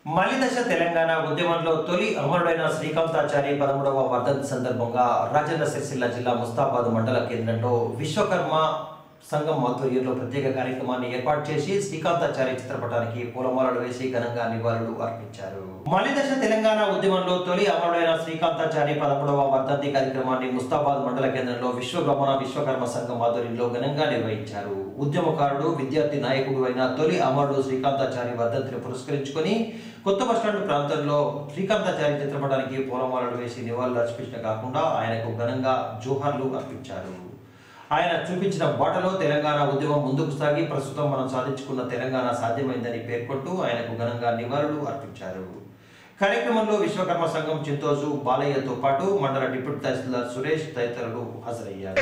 మలిదశ తెలంగాణ ఉద్యమంలో తొలి అమరుడైన శ్రీకాంతాచారి 13వ వర్ధంతి సందర్భంగా రాజన్న సిరిసిల్ల జిల్లా ముస్తాబాద్ మండల కేంద్రంలో విశ్వకర్మ సంఘం ఆధ్వర్యంలో ప్రత్యేక కార్యక్రమాన్ని ఏర్పాటు చేసి శ్రీకాంతాచారి చిత్రపటానికి పూలమాలలు వేసి ఘనంగా నివాళులు అర్పించారు. మలిదశ తెలంగాణ ఉద్యమంలో తొలి అమరుడైన శ్రీకాంతాచారి 13వ వర్ధంతి కార్యక్రమాన్ని ముస్తాబాద్ మండల కేంద్రంలో విశ్వకర్మ సంఘం ఆధ్వర్యంలో ఘనంగా నిర్వహించారు. ఉద్యమకారుడు, విద్యార్థి నాయకుడు అయిన తొలి అమరుడు శ్రీకాంతాచారి వర్ధంతిని పురస్కరించుకొని కొత్త బస్టాండ్ ప్రాంతంలో శ్రీకాంతాచారి చిత్రపటానికి పూలమాలలు వేసి నివాళులు అర్పించడం కాకుండా ఆయనకు ఘనంగా జోహార్లు అర్పించారు. ఆయన చూపించిన బాటలో తెలంగాణ ఉద్యమం ముందుకు సాగి ప్రస్తుతం మనం సాధించుకున్న తెలంగాణ సాధ్యమైందని పేర్కొంటూ ఆయనకు ఘనంగా నివాళులు అర్పించారు. కార్యక్రమంలో విశ్వకర్మ సంఘం చింతోజు బాలయ్యతో పాటు మండల డిప్యూటీ తహసీల్దార్ సురేష్ తదితరులు హాజరయ్యారు.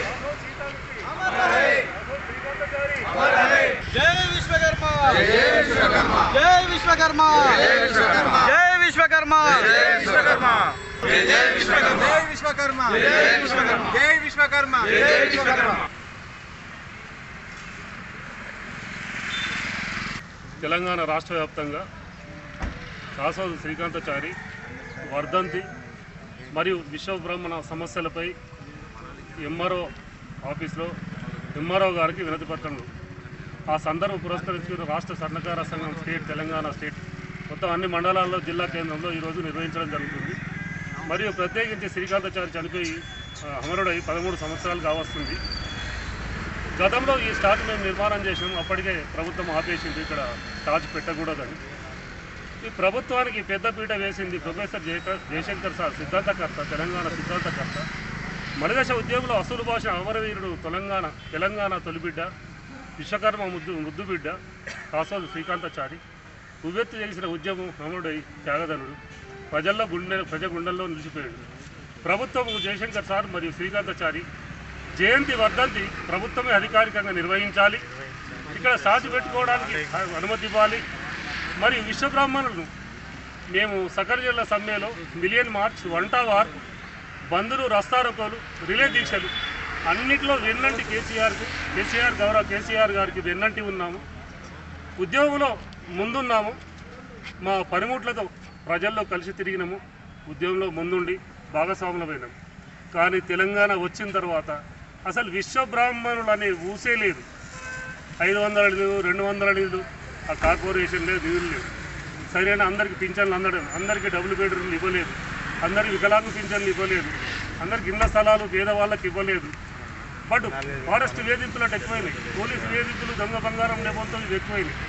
జై విశ్వకర్మ, జై విశ్వకర్మ, జై విశ్వకర్మ, జై విశ్వకర్మ, జై విశ్వకర్మ, జై విశ్వకర్మ, జై విశ్వకర్మ, జై విశ్వకర్మ, జై విశ్వకర్మ, జై విశ్వకర్మ. తెలంగాణ రాష్ట్ర వ్యాప్తంగా శాశ్వత శ్రీకాంతాచారి వర్ధంతి మరియు విశ్వబ్రహ్మణ సమస్యలపై ఎంఆర్ఓ ఆఫీస్లో ఎంఆర్ఓ గారికి వినతి పత్రంలో ఆ సందర్భం పురస్కరించుకున్న రాష్ట్ర సన్నకార సంఘం స్టేట్ తెలంగాణ స్టేట్ మొత్తం అన్ని మండలాల్లో జిల్లా కేంద్రంలో ఈరోజు నిర్వహించడం జరుగుతుంది. మరియు ప్రత్యేకించి శ్రీకాంతాచారి చనిపోయి అమరుడై 13 సంవత్సరాలు కావస్తుంది. గతంలో ఈ స్టాచ్యూ మేము నిర్మాణం చేసినాం. అప్పటికే ప్రభుత్వం ఆపేసింది, ఇక్కడ స్టాచ్యూ పెట్టకూడదని. ఈ ప్రభుత్వానికి పెద్దపీట వేసింది ప్రొఫెసర్ జయశంకర్ సార్, సిద్ధాంతకర్త, తెలంగాణ సిద్ధాంతకర్త. మలిదశ ఉద్యమంలో అసలు భాష అమరవీరుడు, తెలంగాణ తొలిబిడ్డ, విశ్వకర్మ ముద్దుబిడ్డ శాశ్వత శ్రీకాంతాచారి ఉవ్వెత్తు చేసిన ఉద్యమం అమరుడై త్యాగధనుడు ప్రజ గుండెల్లో నిలిచిపోయాడు. ప్రభుత్వం జయశంకర్ సార్ మరియు శ్రీకాంతాచారి జయంతి వర్ధంతి ప్రభుత్వమే అధికారికంగా నిర్వహించాలి. ఇక్కడ సాటి పెట్టుకోవడానికి అనుమతి ఇవ్వాలి. మరియు విశ్వబ్రాహ్మణులను మేము సకల జిల్లా సమ్మెలో మిలియన్ మార్చ్, వంటా వార్, బంధులు, రస్తారోకోలు, రిలే దీక్షలు అన్నింటిలో వెన్నంటి గౌరవ కేసీఆర్ గారికి వెన్నంటి ఉన్నాము. ఉద్యోగంలో ముందున్నాము. మా పనిముట్లతో ప్రజల్లో కలిసి తిరిగినాము. ఉద్యమంలో ముందుండి భాగస్వాములమైనాము. కానీ తెలంగాణ వచ్చిన తర్వాత అసలు విశ్వబ్రాహ్మణులు అనే ఊసే లేదు. 500 లేదు, 200 లేదు, ఆ కార్పొరేషన్ లేదు, నిధులు లేవు. సరైన అందరికీ పింఛన్లు అందడం, అందరికీ డబుల్ బెడ్రూమ్లు ఇవ్వలేదు, అందరికీ వికలాంగ పింఛన్లు ఇవ్వలేదు, అందరికి ఇళ్ల స్థలాలు పేదవాళ్ళకి ఇవ్వలేదు. బట్ ఫారెస్ట్ వేధింపులు అంటే ఎక్కువైనాయి, పోలీసు వేధింపులు, దొంగ బంగారం లేకపోతే ఎక్కువైనాయి.